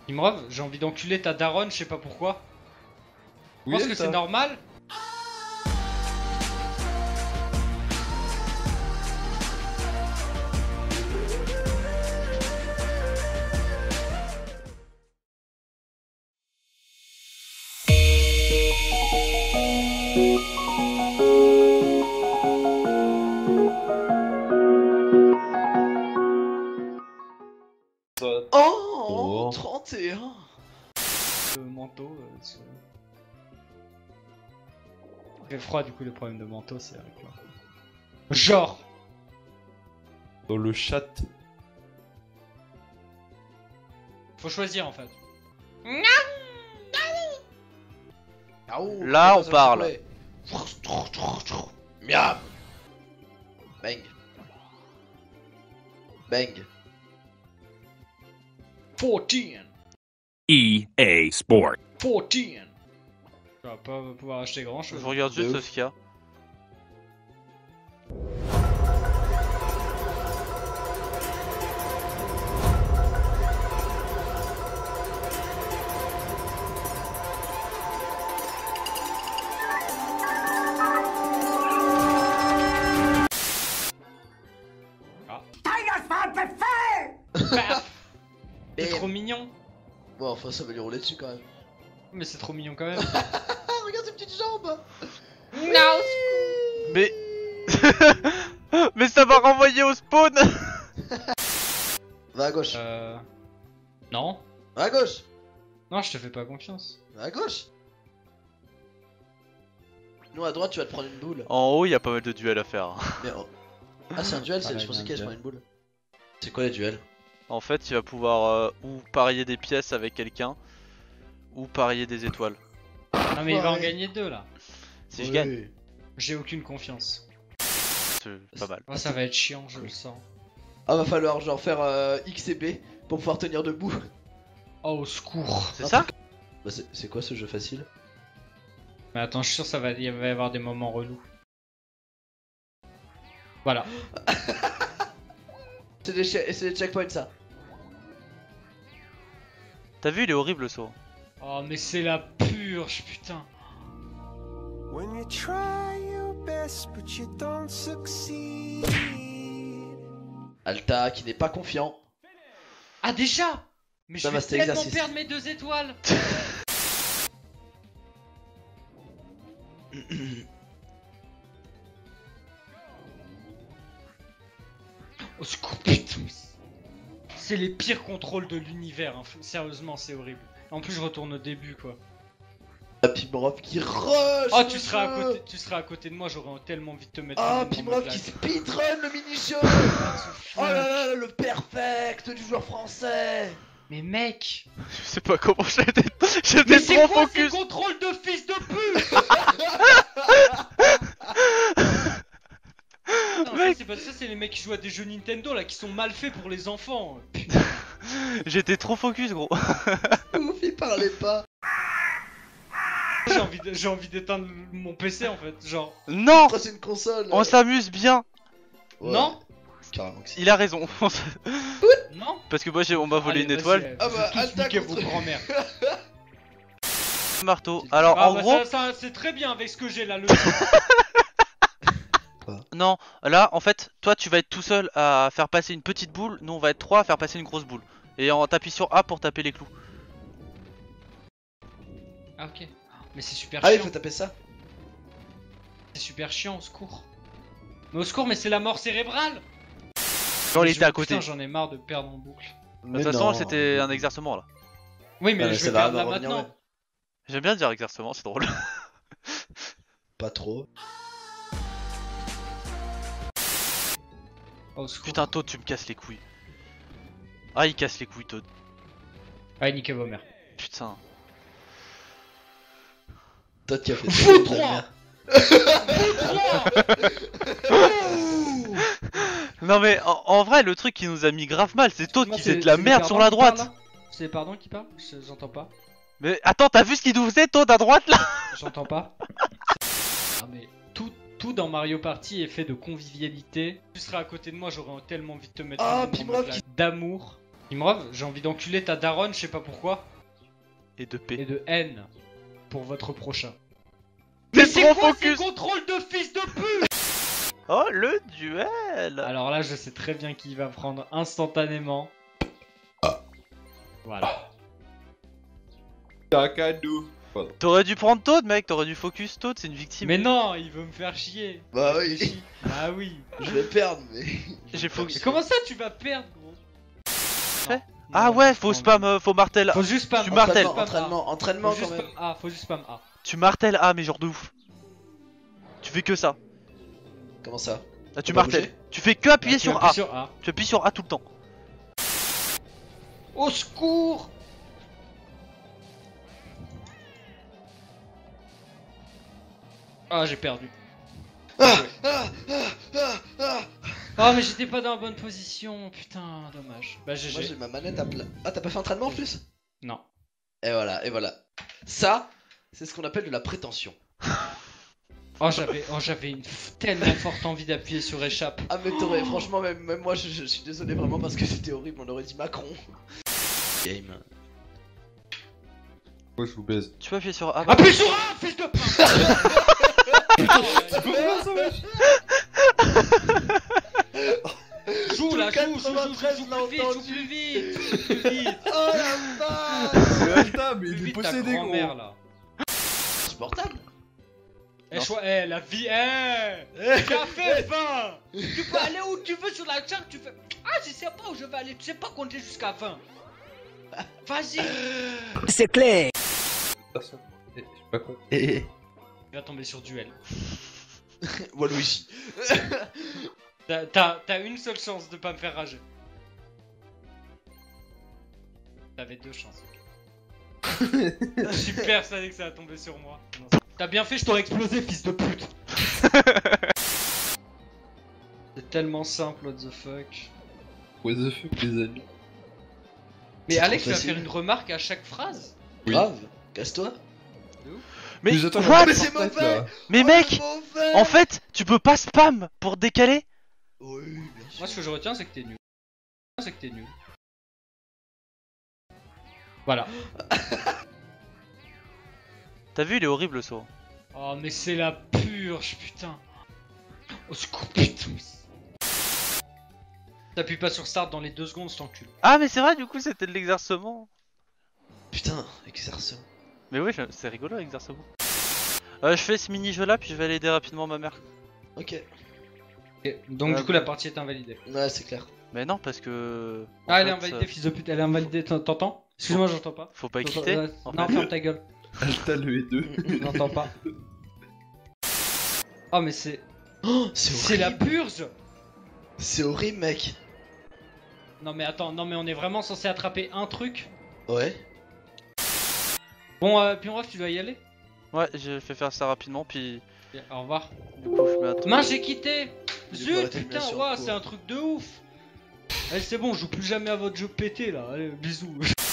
Imrov, j'ai envie d'enculer ta daronne, je sais pas pourquoi. Je pense que c'est normal. Oh, 31. Le manteau, il fait froid du coup, le problème de manteau c'est avec quoi. Genre Dans le chat. faut choisir en fait. Là, on parle. Miam. Bang. Bang. 14 EA Sport. 14. Tu vas pas pouvoir acheter grand chose. Je regarde juste ce qu'il y a. Paf. C'est Bam. trop mignon. Bon, enfin, ça va lui rouler dessus quand même. Mais c'est trop mignon quand même. Ah, regarde ses petites jambes. Non. Mais... Mais ça m'a renvoyé au spawn. Va à gauche. Non. Va à gauche. Non, je te fais pas confiance. Va à gauche. Nous à droite, tu vas te prendre une boule. En haut, il y a pas mal de duels à faire. Mais ah, c'est un duel, Pareil, je pensais un qu'elle se duel. prendre une boule. C'est quoi les duels? En fait, tu vas pouvoir ou parier des pièces avec quelqu'un, ou parier des étoiles. Non mais il va en Ouais. gagner deux là. Si je gagne, J'ai aucune confiance. c'est pas mal. Oh, ça va être chiant, je le sens. Ah, va falloir genre faire X et B pour pouvoir tenir debout. Oh au secours. C'est ça? Bah, c'est quoi ce jeu facile? Mais attends, je suis sûr il va y avoir des moments relous. Voilà. C'est des checkpoints ça. T'as vu, il est horrible le saut. Oh mais c'est la purge, putain. When you try your best but you don't succeed. Alta qui n'est pas confiant. Ah déjà. Mais Ça je va, vais c'était tellement exercice. perdre mes 2 étoiles. Au secours, putain. C'est les pires contrôles de l'univers, hein. Sérieusement, c'est horrible. En plus, je retourne au début, quoi. Ah, Pimrov qui rush. Oh, le tu seras jeu. à côté de moi, j'aurais tellement envie de te mettre. Ah, une énorme Pimrov qui claque. speedrun le mini-jeu. Oh là là, le perfect du joueur français. Mais mec, Je sais pas comment j'étais mais c'est trop quoi ces focus. contrôles de fils de pute? Non, ça, c'est pas ça, c'est les mecs qui jouent à des jeux Nintendo là qui sont mal faits pour les enfants. Putain. J'étais trop focus, gros. Ouf, il parlait pas. J'ai envie d'éteindre mon PC en fait, genre. Non, Oh, c'est une console. on s'amuse bien. Ouais, Non, carrément que si. Il a raison. non. Parce que moi, on m'a volé Allez, une vas-y, étoile. Ah bah, vous tous Alta niquez contre- vos grand-mères. Marteau. Alors, Ah en bah gros, ça c'est très bien avec ce que j'ai là, le. non. Là, en fait, toi, tu vas être tout seul à faire passer une petite boule. Nous, on va être 3 à faire passer une grosse boule. Et on t'appuie sur A pour taper les clous. Ah ok. Mais c'est super Ah, il chiant. faut taper ça. C'est super chiant, au secours. Mais au secours, mais c'est la mort cérébrale. Non, il Mais était à côté. Putain, j'en ai marre de perdre en boucle. De toute façon, c'était un exercement là. Oui, mais Ah, mais je ça vais va, perdre va là revenir, maintenant. ouais. J'aime bien dire exercement, c'est drôle. Pas trop. Oh, au secours. Putain, Toad, tu me casses les couilles. Ah, il casse les couilles, Toad. Allez, niquez vos mères. Putain. Toi qui as fait Fou ça, droit. Non, mais en vrai, le truc qui nous a mis grave mal, c'est Toad qui faisait de la C'est merde les sur la pardons qui droite. parlent, là C'est les pardons qui parlent? J'entends pas. Mais attends, t'as vu ce qu'il nous faisait, Toad, à droite là? J'entends pas. Ah mais tout dans Mario Party est fait de convivialité. Tu seras à côté de moi, j'aurais tellement envie de te mettre Ah, une Pimrov énorme claque d'amour. Imrov, j'ai envie d'enculer ta daronne, je sais pas pourquoi. Et de Et P. de haine pour votre prochain. T'es Mais c'est trop quoi ces focus. contrôles de fils de pute? Oh, le duel. Alors là, je sais très bien qui va prendre instantanément. Voilà. C'est un cadeau. Pardon. T'aurais dû prendre Toad, mec. T'aurais dû focus Toad, c'est une victime. Mais non, il veut me faire chier. Bah oui, Réfléchis. Ah oui. je vais perdre, mais. J'ai focus. Mais comment ça tu vas perdre, gros? Non. Ah Non, ouais, faut non. spam, faut martel. Faut juste spam. Tu martèles. Entraînement Faut quand juste même. spam A, faut juste spam A. Tu martèles A, mais genre de ouf. Tu fais que ça. Comment ça? Là, tu Faut pas martèles. bouger Tu fais que appuyer Bah, tu sur appuies A. sur A. Tu appuies sur A tout le temps. Au secours! Ah, j'ai perdu. Ah, Ouais. ah, ah, ah, ah. Oh, mais j'étais pas dans la bonne position, putain, dommage. Bah, Moi GG. j'ai ma manette à plat. Ah, t'as pas fait entraînement en plus? Non. Et voilà, et voilà. Ça, c'est ce qu'on appelle de la prétention. Oh, j'avais une tellement forte envie d'appuyer sur échappe. Ah, mais t'aurais, franchement, même moi je suis désolé vraiment parce que c'était horrible, on aurait dit Macron. Game. Moi je vous baise. Tu peux appuyer sur A. Appuie sur A, fils de pute! Joue là, joue plus vite, plus vite. Oh la vache! Putain, mais Plus il est vite ta possédé, grand-mère gros. là. Supportable. La vie, t'as fait 20. Tu peux aller où tu veux sur la charte, tu fais. Ah, je sais pas où je vais aller, tu sais pas compter jusqu'à 20. Vas-y. C'est clair. Personne. Je suis pas con. Et. Il va tomber sur duel. Waluigi. T'as une seule chance de pas me faire rager. T'avais deux chances. Je suis persuadé que ça va tomber sur moi. Non, t'as bien fait, je t'aurais explosé, fils de pute. C'est tellement simple, what the fuck. What the fuck, les amis. Mais C'est Alex, trop tu vas facile. faire une remarque à chaque phrase? Oui. Grave. Casse-toi. Mais Mais attends, what? Mais c'est mauvais. Mais Oh, mec, mauvais. en fait, tu peux pas spam pour décaler. Oui, bien sûr. Moi, ce que je retiens, c'est que t'es nul. C'est que t'es nul. Voilà. T'as vu, il est horrible le saut. Oh, mais c'est la purge, putain. Oh, secours, putain. T'appuies pas sur start dans les 2 secondes, je t'encule. Ah, mais c'est vrai, du coup, c'était de l'exercement. Putain, exerce. Mais oui, c'est rigolo l'exercice. Je fais ce mini-jeu là, puis je vais aller aider rapidement ma mère. Ok. Ok, donc, du coup, la partie est invalidée. Ouais, c'est clair. Mais non, parce que. en Ah, elle est fait, invalidée, fils de pute, elle est invalidée, t'entends? Excuse-moi, j'entends pas. Faut pas T'entends- quitter. en Non, fait. ferme ta gueule. Alta le E2. J'entends pas. Oh, mais c'est. Oh, C'est la purge! C'est horrible, mec. Non, mais attends, non, mais on est vraiment censé attraper un truc? Ouais. Bon, puis bref, tu dois y aller. Ouais, je fais faire ça rapidement, puis Ok, au revoir. du coup, je mets un truc. Mince, j'ai quitté! Du coup, Zut, arrêtez de putain, bien sur ouah, le coup. c'est un truc de ouf! Allez, c'est bon, je joue plus jamais à votre jeu pété là. Allez, bisous.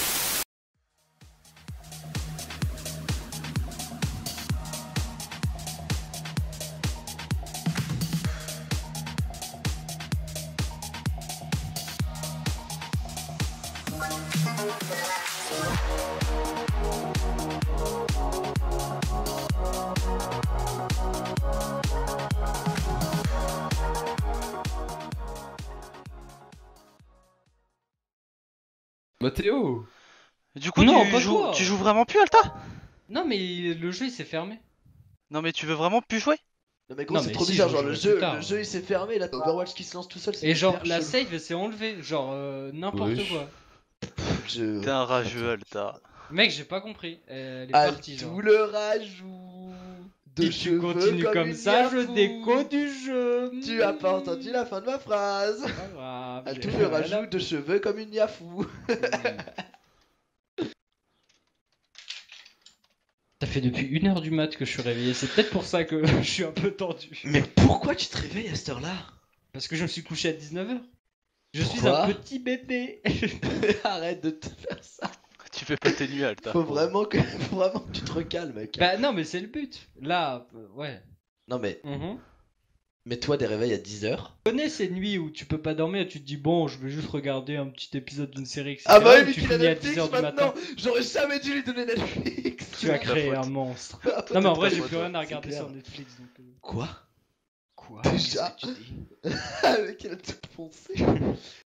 Mathéo. Du coup, Non, tu, pas joues, toi. tu joues vraiment plus, Alta? Non, mais le jeu il s'est fermé. Non, mais tu veux vraiment plus jouer? Non, mais gros, Non, c'est mais trop si, bizarre. je Genre, jouerai plus tard. le jeu il s'est fermé. Là, t'as Overwatch qui se lance tout seul. c'est Et genre, hyper la chelou. save s'est enlevée. Genre, n'importe Oui. quoi. Je- T'es un rageux, Alta. Mec, j'ai pas compris. Elle est Ah, partie, genre. tout le rajout. De Si tu cheveux continues comme une ça, je Yafou. déco du jeu. Tu as pas entendu la fin de ma phrase. Pas grave. À j'ai- tout le voilà. rajout de cheveux comme une Yafou. Ça fait depuis 1h du mat que je suis réveillé. C'est peut-être pour ça que je suis un peu tendu. Mais pourquoi tu te réveilles à cette heure-là? Parce que je me suis couché à 19h. Je suis Pourquoi un petit bébé. Arrête de te faire ça. Tu fais pas tes nuits, Alta. Faut vraiment que tu te recalmes, mec. Bah non, mais c'est le but. Là, ouais. Non mais Mhm. Mets-toi des réveils à 10h. Tu connais ces nuits où tu peux pas dormir et tu te dis bon, je vais juste regarder un petit épisode d'une série, etc. Ah bah oui, et mais tu qu'il a finis à Netflix 10h du maintenant. matin. J'aurais jamais dû lui donner Netflix. Tu as créé un monstre. Non mais en vrai, j'ai plus rien à c'est regarder clair. sur Netflix. Donc, Quoi? Quoi? Déjà? Qu'est-ce que tu dis? Avec elle a tout foncé.